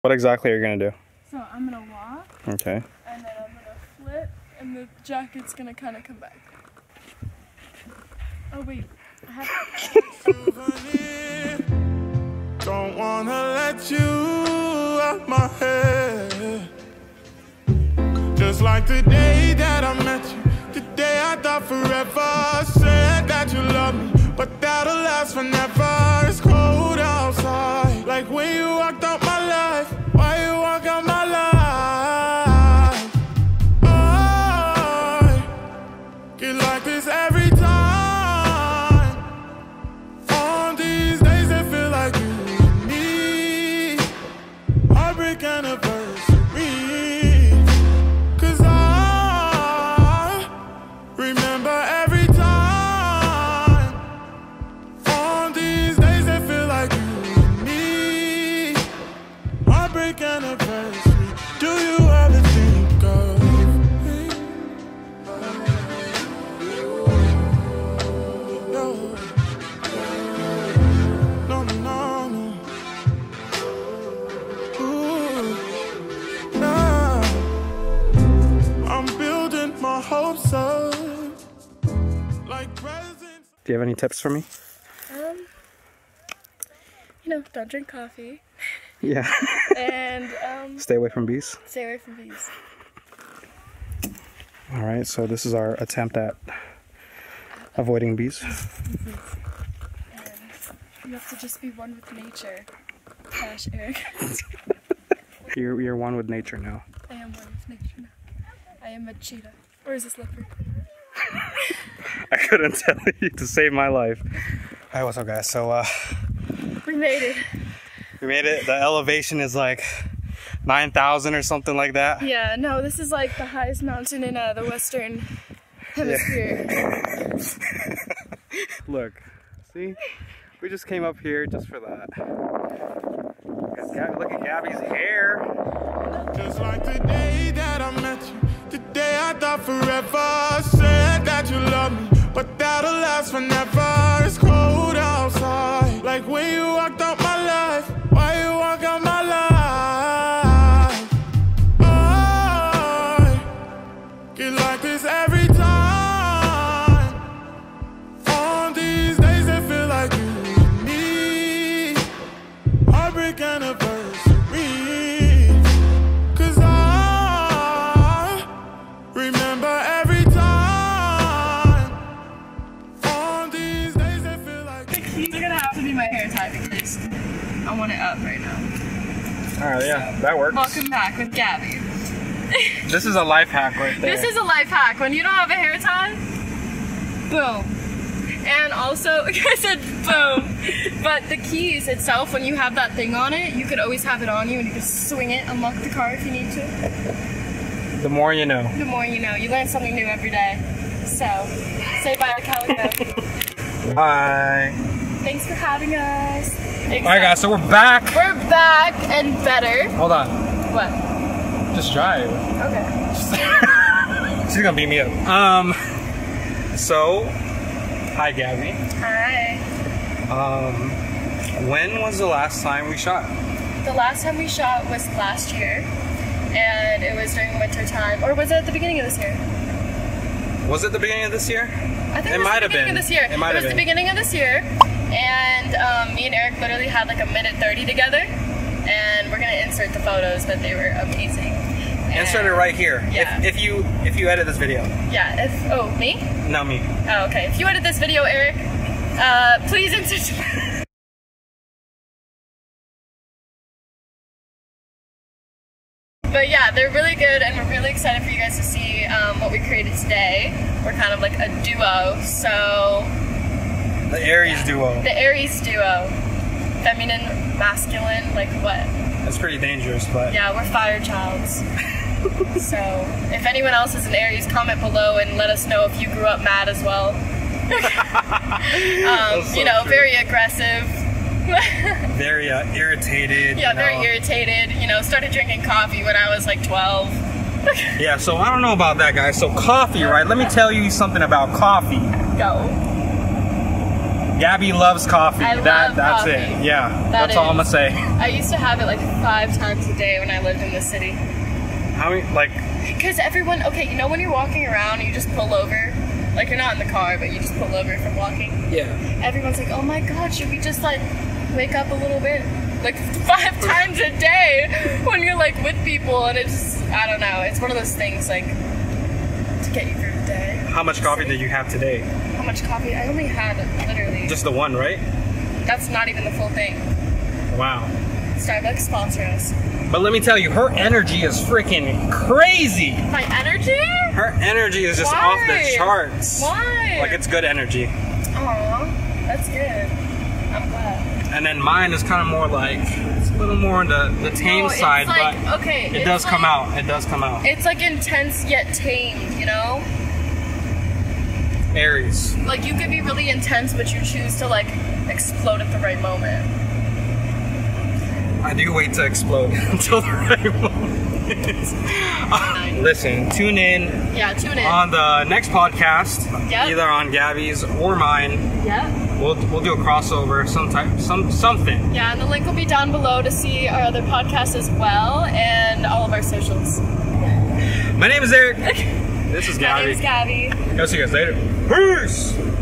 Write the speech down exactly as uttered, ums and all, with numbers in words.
What exactly are you gonna do? So I'm gonna walk. Okay. And then I'm gonna flip, and the jacket's gonna kind of come back. Oh wait, I have to. Don't wanna let you out my head. Just like the day that I met you, the day I thought forever. Said that you love me, but that'll last forever. It's cold outside, like when you walked out my life. Why you walk out my life? I get like this every time. On these days that feel like you and me. Heartbreak anniversary. Cause I remember every time. On these days that feel like you and me. Heartbreak anniversary. Do you ever think of me? No. No, no, no, no. Ooh, nah. I'm building my hopes up like presents. Do you have any tips for me? Um, you know, don't drink coffee. Yeah. And um, Stay away from bees. stay away from bees. All right, so this is our attempt at avoiding bees. And you have to just be one with nature. Gosh, Eric. You're, you're one with nature now. I am one with nature now. I am a cheetah. Or is this leopard? I couldn't tell you to save my life. Hi, what's up, guys? So, uh, We made it. we made it. The elevation is like nine thousand or something like that. Yeah, no, this is like the highest mountain in uh, the Western Hemisphere. Look, see? We just came up here just for that. Look at Gabby's hair. Just like the day that I met you, the day I thought forever. Said that you love me, but that'll last forever. It's cold outside, like when you walked out my life. Why you walk out my life? I get like this every time. On these days that feel like you and me. Heartbreak anniversary. Cause I remember every time. On these days that feel like The keys are gonna have to be my hair tie because I want it up right now. Alright, yeah, that works. Welcome back with Gabby. This is a life hack right there. This is a life hack. When you don't have a hair tie, boom. And also, I said boom. But the keys itself, when you have that thing on it, you could always have it on you and you can swing it, unlock the car if you need to. The more you know. The more you know. You learn something new every day. So, say bye to Calico. Bye. Thanks for having us. Alright, guys, so we're back. We're back and better. Hold on. What? Just drive. Okay. She's gonna beat me up. Um, so, hi, Gabby. Hi. Um, when was the last time we shot? The last time we shot was last year, and it was during winter time, or was it at the beginning of this year? Was it the beginning of this year? I think It it, was might the have beginning been. of this year. It might was have the been. beginning of this year, and um, me and Eric literally had like a minute thirty together, and we're gonna insert the photos, but they were amazing. Insert it right here. Yeah. If, if you if you edit this video. Yeah. If oh me? Not me. Oh okay. If you edit this video, Eric, uh, please insert. But yeah, they're really good, and we're really excited for you guys to see um, what we created today. We're kind of like a duo, so The Aries duo. the Aries duo, feminine, masculine, like what? That's pretty dangerous, but Yeah, we're fire childs. So if anyone else is an Aries, comment below and let us know if you grew up mad as well. um, so you know, true. very aggressive. very uh, irritated. Yeah, you very know. irritated. You know, started drinking coffee when I was like twelve. Yeah, so I don't know about that, guys. So coffee, right? Let me tell you something about coffee. Go. Gabby loves coffee. I that love that's coffee. it. Yeah, That that's all I'm gonna is. say. I used to have it like five times a day when I lived in the city. How many like? Because everyone, okay, you know when you're walking around and you just pull over, like you're not in the car, but you just pull over from walking. Yeah. Everyone's like, oh my god, should we just like wake up a little bit? Like five times a day when you're like with people, and it's, I don't know, it's one of those things like to get you through the day. How much coffee did you have today? How much coffee? I only had literally. Just the one, right? That's not even the full thing. Wow. Starbucks sponsor us. But let me tell you, her energy is freaking crazy. My energy? Her energy is just Why? off the charts. Why? Like it's good energy. Aw, that's good. I'm glad. And then mine is kind of more like, it's a little more on the, the tame No, it's side, like, but okay, it it's does come like- out. It does come out. It's like intense yet tamed, you know? Aries. Like you could be really intense, but you choose to like explode at the right moment. I do wait to explode until the right moment. Uh, listen, tune in Yeah, tune in. on the next podcast, Yep. either on Gabby's or mine. Yeah. We'll we'll do a crossover, some type, some something. Yeah, and the link will be down below to see our other podcasts as well, and all of our socials. My name is Eric. This is My name Gabby. is Gabby. I'll see you guys later. Peace.